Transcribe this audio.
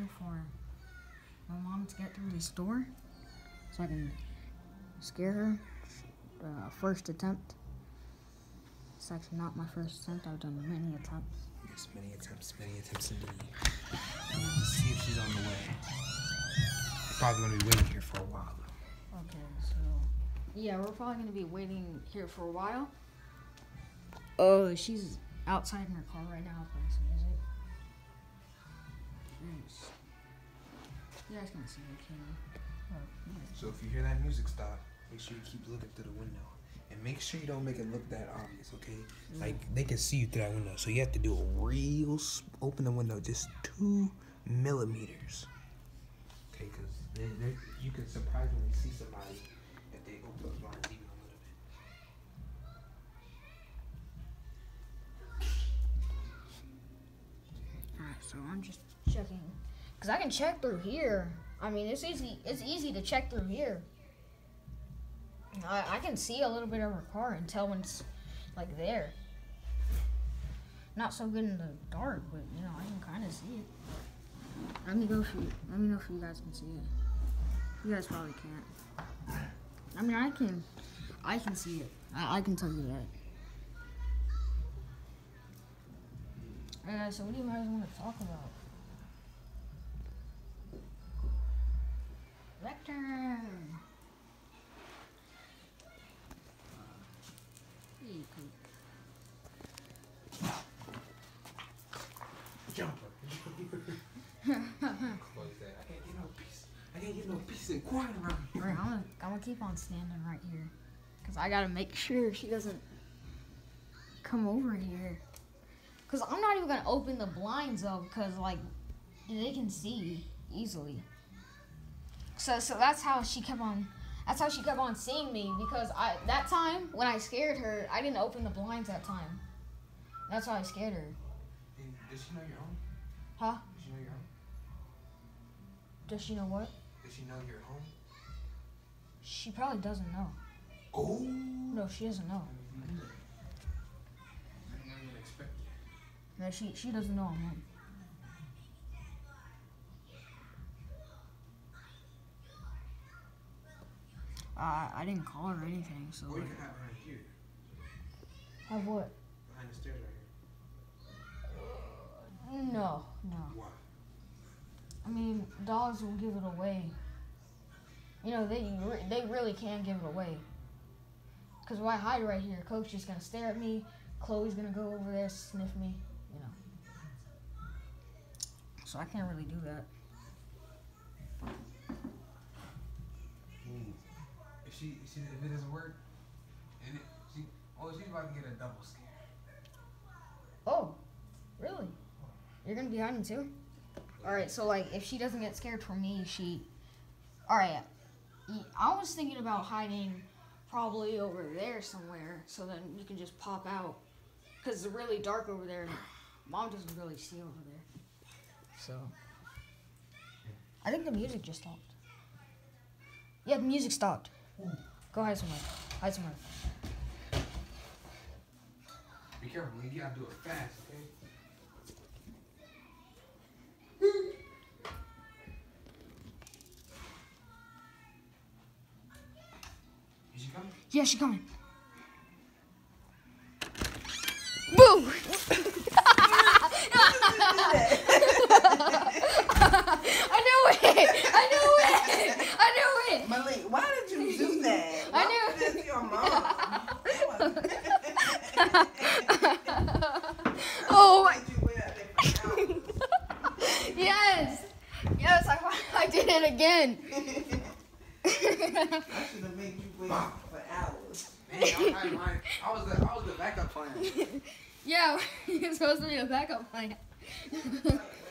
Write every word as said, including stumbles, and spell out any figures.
waiting for my mom to get through this door so I can scare her. Uh, first attempt. It's actually not my first attempt. I've done many attempts. Yes, many attempts, many attempts indeed. Let's see if she's on the way. We're probably going to be waiting here for a while, though. Okay, so... yeah, we're probably going to be waiting here for a while. Oh, she's outside in her car right now playing some music. Jeez. You guys can see the camera. Oh, nice. So if you hear that music stop, make sure you keep looking through the window. And make sure you don't make it look that obvious, okay? Mm. Like, they can see you through that window. So you have to do a real... open the window just two millimeters. Okay, because you can surprisingly see somebody if they open those blinds even a little bit. Alright, so I'm just checking. Because I can check through here. I mean, it's easy. It's easy to check through here. I, I can see a little bit of her car and tell when it's, like, there. Not so good in the dark, but, you know, I can kind of see it. Let me go if you, let me know if you guys can see it. You guys probably can't. I mean, I can, I can see it. I, I can tell you that. Uh, so what do you guys want to talk about? Vector! Jumper. Close that. I can't get no peace. I can't get no peace and quiet around here. Alright, I'm gonna, I'm gonna keep on standing right here. Because I gotta make sure she doesn't come over here. Because I'm not even gonna open the blinds up because, like, they can see easily. So, so that's how she kept on... That's how she kept on seeing me, because I that time, when I scared her, I didn't open the blinds that time. That's why I scared her. And does she know you're home? Huh? Does she know you're home? Does she know what? Does she know you're home? She probably doesn't know. Oh! No, she doesn't know. I didn't even expect it. No, she, she doesn't know I'm home. Uh, I didn't call her or anything, so... Or you can have her right here. Have what? Behind the stairs right here. No, no. Why? I mean, dogs will give it away. You know, they re they really can give it away. Because if I hide right here, Coach is going to stare at me. Chloe's going to go over there, sniff me, you know. So I can't really do that. Mm. If she, if she, if it doesn't work, and it, she, oh, she's about to get a double scare. Oh, really? You're going to be hiding too? Alright, so like, if she doesn't get scared from me, she... Alright, I was thinking about hiding probably over there somewhere, so then you can just pop out. Because it's really dark over there, and Mom doesn't really see over there. So... I think the music just stopped. Yeah, the music stopped. Go hide somewhere. Hide somewhere. Be careful, you gotta do it fast, okay? Is she coming? Yeah, she's coming. Boo! I knew it! I knew it! I knew it! Malik, why did you do that? I Why knew was this your mom? Oh my... Why'd you wait out there for hours? Yes! Yes, I, I did it again. I should have made you wait for hours. Man, I, I, I was the I was the backup plan. Yeah, you're supposed to be a backup plan.